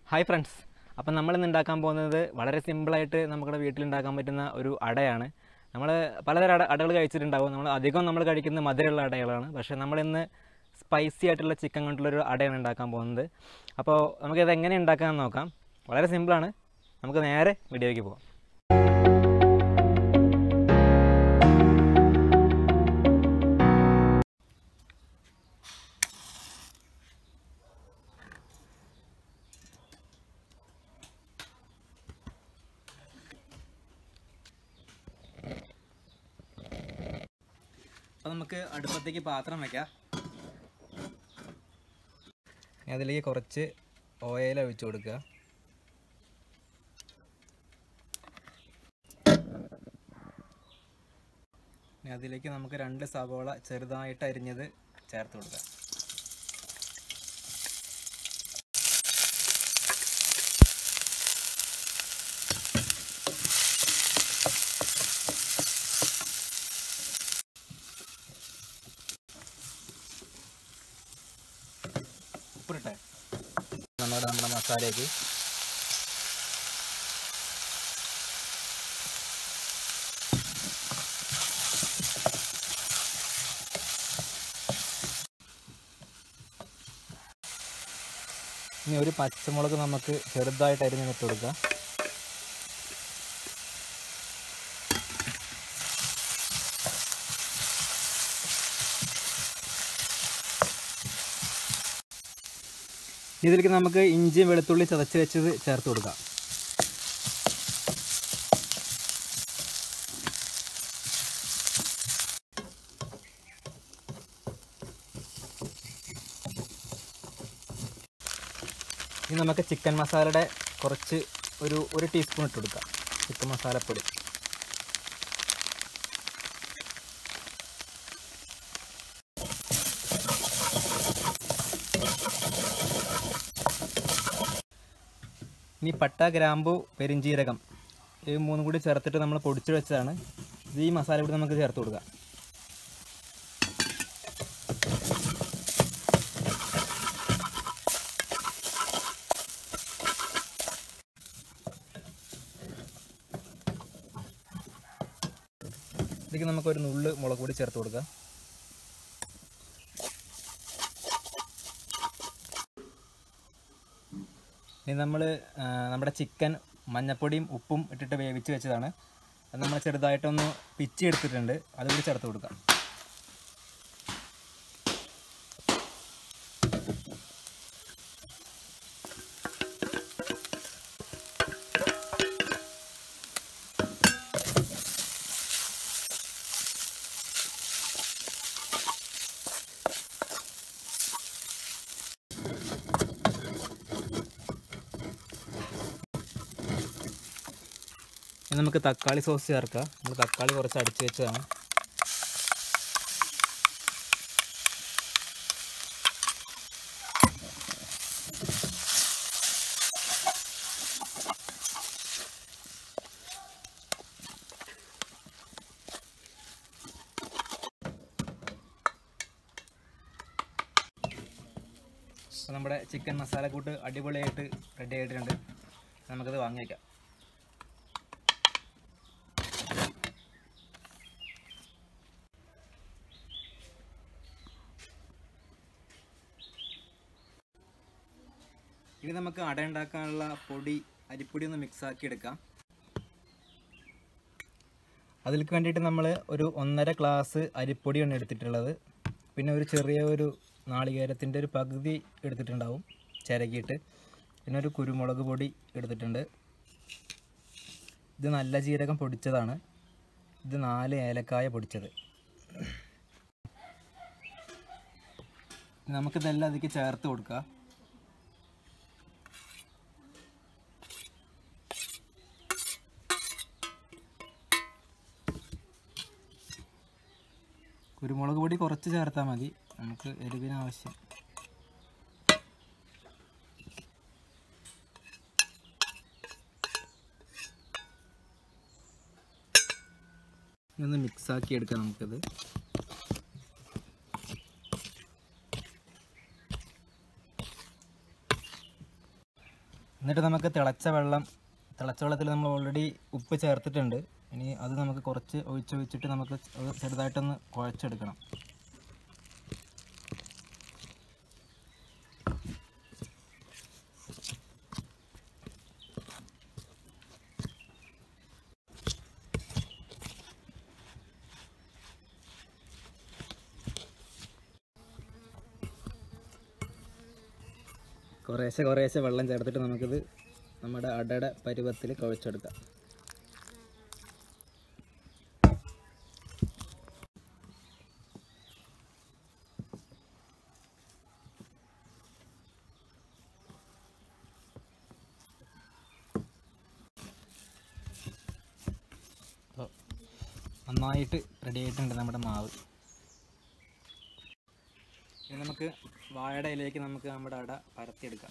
Hi friends, അപ്പം നമ്മളിന്ന് ഉണ്ടാക്കാൻ പോകുന്നത് വളരെ സിമ്പിളായിട്ട് നമ്മുടെ വീട്ടിലുണ്ടാക്കാൻ പറ്റുന്ന ഒരു അടയാണ്. നമ്മൾ പലതരം അടകൾ കഴിച്ചിട്ടുണ്ടാവും. നമ്മൾ കഴിക്കുന്ന മധുരമുള്ള അടകളാണ്. പക്ഷേ നമ്മളിന്ന് സ്പൈസി ആയിട്ടുള്ള ചിക്കൻ കൊണ്ടുള്ളൊരു അടയാണ് ഉണ്ടാക്കാൻ പോകുന്നത്. അപ്പോൾ നമുക്കിത് എങ്ങനെ ഉണ്ടാക്കാമെന്ന് നോക്കാം. വളരെ സിമ്പിളാണ്. നമുക്ക് നേരെ വീഡിയോയ്ക്ക് പോകാം. അപ്പോൾ നമുക്ക് അടുപ്പത്തേക്ക് പാത്രം വയ്ക്കാം. അതിലേക്ക് കുറച്ച് ഓയിൽ ഒഴിച്ചു കൊടുക്കുക. അതിലേക്ക് നമുക്ക് 2 സവോള ചെറുതായിട്ട് അരിഞ്ഞത് ചേർത്ത് കൊടുക്കുക. ഉപ്പിട്ടെ നമ്മുടെ മസാലയ്ക്ക് ഇനി ഒരു പച്ചമുളക് നമുക്ക് ചെറുതായിട്ട് അരിഞ്ഞിട്ട് കൊടുക്കാം. ഇതിലേക്ക് നമുക്ക് ഇഞ്ചിയും വെളുത്തുള്ളി ചതച്ച് വെച്ചത് ചേർത്ത് കൊടുക്കാം. ഇനി നമുക്ക് ചിക്കൻ മസാലയുടെ കുറച്ച് ഒരു ടീസ്പൂൺ ഇട്ട് കൊടുക്കാം. ചിക്കൻ മസാലപ്പൊടി. ഇനി പട്ട, ഗ്രാമ്പു, പെരിഞ്ചീരകം ഈ 3 കൂടി ചേർത്തിട്ട് നമ്മൾ പൊടിച്ചു വെച്ചതാണ്. ഇത് ഈ മസാല കൂടി നമുക്ക് ചേർത്ത് കൊടുക്കാം. ഇതിലേക്ക് നമുക്കൊരു നുള്ള് മുളക് പൊടി ചേർത്ത് കൊടുക്കാം. ഇനി നമ്മുടെ ചിക്കൻ മഞ്ഞപ്പൊടിയും ഉപ്പും ഇട്ടിട്ട് വേവിച്ച് വെച്ചതാണ്. അത് നമ്മൾ ചെറുതായിട്ടൊന്ന് പിച്ചി എടുത്തിട്ടുണ്ട്. അതുകൂടി ചേർത്ത് കൊടുക്കാം. നമുക്ക് തക്കാളി സോസ് ചേർക്കാം. നമ്മൾ തക്കാളി കുറച്ച് അടിച്ച് വെച്ചതാണ്. അപ്പോൾ നമ്മുടെ ചിക്കൻ മസാലക്കൂട്ട് അടിപൊളിയായിട്ട് റെഡി ആയിട്ടുണ്ട്. നമുക്കത് വാങ്ങി വയ്ക്കാം. ഇനി നമുക്ക് അട ഉണ്ടാക്കാനുള്ള അരിപ്പൊടി ഒന്ന് മിക്സാക്കി എടുക്കാം. അതിലേക്ക് വേണ്ടിയിട്ട് നമ്മൾ ഒരു 1.5 ഗ്ലാസ് അരിപ്പൊടിയാണ് എടുത്തിട്ടുള്ളത്. പിന്നെ ഒരു ചെറിയ നാളികേരത്തിൻ്റെ ഒരു പകുതി എടുത്തിട്ടുണ്ടാവും ചിരകിയിട്ട്. പിന്നെ ഒരു കുരുമുളക് പൊടി എടുത്തിട്ടുണ്ട്. ഇത് നല്ല ജീരകം പൊടിച്ചതാണ്. ഇത് 4 ഏലക്കായ പൊടിച്ചത്. നമുക്കിതെല്ലാം അതിലേക്ക് ചേർത്ത് കൊടുക്കാം. കുരുമുളക് പൊടി കുറച്ച് ചേർത്താൽ മതി, നമുക്ക് എരിവിന് ആവശ്യം. ഇതൊന്ന് മിക്സാക്കി എടുക്കാം നമുക്കത്. എന്നിട്ട് നമുക്ക് തിളച്ച വെള്ളത്തിൽ നമ്മൾ ഓൾറെഡി ഉപ്പ് ചേർത്തിട്ടുണ്ട്. ഇനി അത് നമുക്ക് കുറച്ച് ഒഴിച്ചിട്ട് നമുക്ക് ചെറുതായിട്ടൊന്ന് കുഴച്ചെടുക്കണം. കുറേശ്ശെ വെള്ളം ചേർത്തിട്ട് നമുക്കിത് നമ്മുടെ അടയുടെ പരുവത്തിൽ കുഴച്ചെടുക്കാം. നന്നായിട്ട് റെഡി ആയിട്ടുണ്ട് നമ്മുടെ മാവ്. ഇനി നമുക്ക് വാഴയുടെ ഇലയിലേക്ക് നമുക്ക് നമ്മുടെ അട പരത്തിയെടുക്കാം.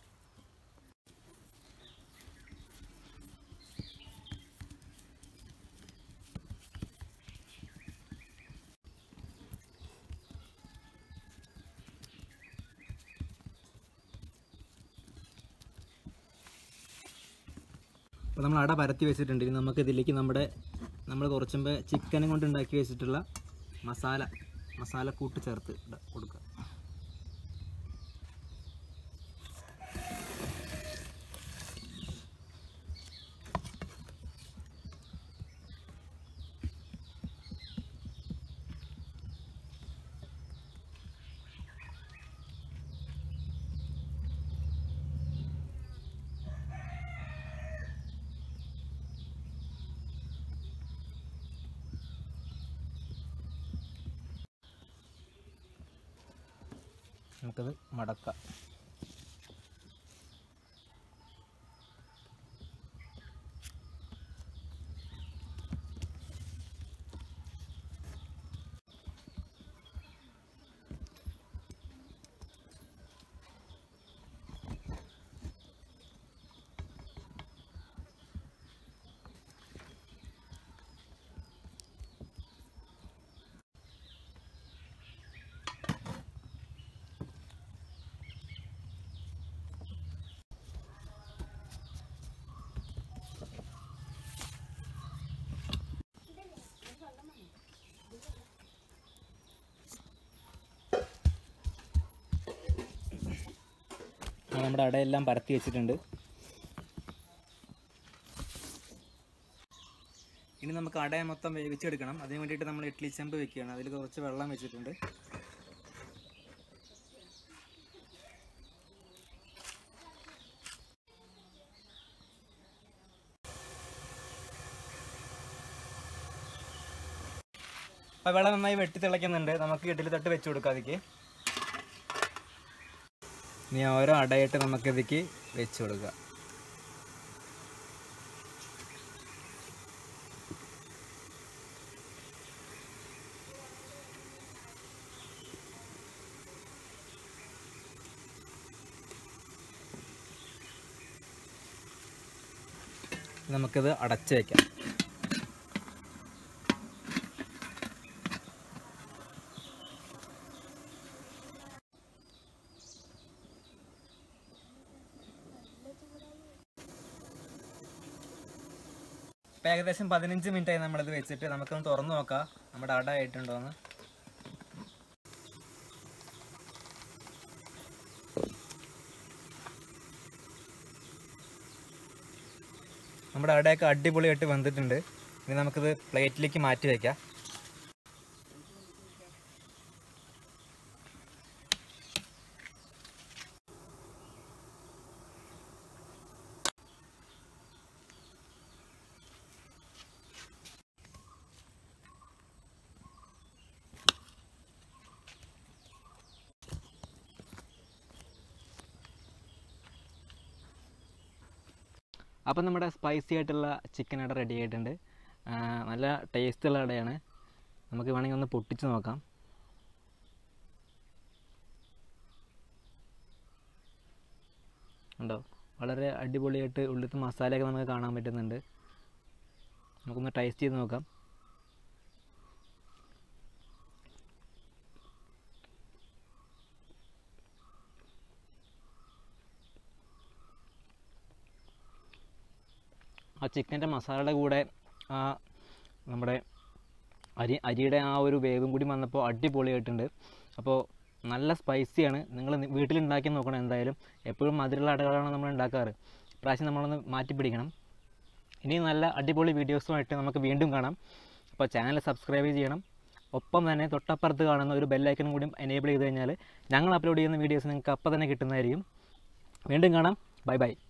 അപ്പോൾ നമ്മൾ അട പരത്തി വെച്ചിട്ടുണ്ട്. ഇനി നമുക്ക് ഇതിലേക്ക് നമ്മൾ കുറച്ച് മുമ്പ് ചിക്കനും കൊണ്ട് ഉണ്ടാക്കി വെച്ചിട്ടുള്ള മസാലക്കൂട്ട് ചേർത്ത് കൊടുക്കുക. നമുക്കത് മടക്കാം. നമ്മുടെ അടയെല്ലാം പരത്തി വെച്ചിട്ടുണ്ട്. ഇനി നമുക്ക് അടയെ മൊത്തം വേവിച്ചെടുക്കണം. അതിന് വേണ്ടിയിട്ട് നമ്മൾ ഇഡ്ഡലി ചെമ്പ് വെക്കുകയാണ്. അതിൽ കുറച്ച് വെള്ളം വെച്ചിട്ടുണ്ട്. അപ്പോൾ വെള്ളം നന്നായി വെട്ടി തിളയ്ക്കുന്നുണ്ട്. നമുക്ക് ഇഡ്ഡലി തട്ട് വെച്ച് കൊടുക്കാം അതിലേക്ക്. ഇനി ഓരോ അടയിട്ട് നമുക്കിതിലേക്ക് വെച്ച് കൊടുക്കുക. നമുക്കിത് അടച്ച് വയ്ക്കാം. ഇപ്പോൾ ഏകദേശം 15 മിനിറ്റായി നമ്മളിത് വെച്ചിട്ട്. നമുക്കൊന്ന് തുറന്ന് നോക്കാം നമ്മുടെ അട ആയിട്ടുണ്ടോയെന്ന്. നമ്മുടെ അടയൊക്കെ അടിപൊളിയായിട്ട് വെന്തിട്ടുണ്ട്. ഇനി നമുക്കിത് പ്ലേറ്റിലേക്ക് മാറ്റി വയ്ക്കാം. അപ്പം നമ്മുടെ സ്പൈസി ആയിട്ടുള്ള ചിക്കൻ അട റെഡി ആയിട്ടുണ്ട്. നല്ല ടേസ്റ്റുള്ള അടയാണ്. നമുക്ക് വേണമെങ്കിൽ ഒന്ന് പൊട്ടിച്ച് നോക്കാം. ഉണ്ടോ? വളരെ അടിപൊളിയായിട്ട് ഉള്ളിലത്തെ മസാലയൊക്കെ നമുക്ക് കാണാൻ പറ്റുന്നുണ്ട്. നമുക്കൊന്ന് ടേസ്റ്റ് ചെയ്ത് നോക്കാം. ആ ചിക്കൻ്റെ മസാലയുടെ കൂടെ ആ നമ്മുടെ അരിയുടെ ആ ഒരു വേവും കൂടി വന്നപ്പോൾ അടിപൊളിയായിട്ടുണ്ട്. അപ്പോൾ നല്ല സ്പൈസിയാണ്. നിങ്ങൾ വീട്ടിലുണ്ടാക്കി നോക്കണം എന്തായാലും. എപ്പോഴും മധുരമുള്ള അടകളാണ് നമ്മൾ ഉണ്ടാക്കാറ്. ഇപ്രാവശ്യം നമ്മളൊന്ന് മാറ്റി പിടിക്കണം. ഇനി നല്ല അടിപൊളി വീഡിയോസുമായിട്ട് നമുക്ക് വീണ്ടും കാണാം. അപ്പോൾ ചാനൽ സബ്സ്ക്രൈബ് ചെയ്യണം. ഒപ്പം തന്നെ തൊട്ടപ്പുറത്ത് കാണുന്ന ഒരു ബെല്ലൈക്കനും കൂടി എനേബിൾ ചെയ്ത് കഴിഞ്ഞാൽ ഞങ്ങൾ അപ്ലോഡ് ചെയ്യുന്ന വീഡിയോസ് നിങ്ങൾക്ക് അപ്പം തന്നെ കിട്ടുന്നതായിരിക്കും. വീണ്ടും കാണാം. Bye by.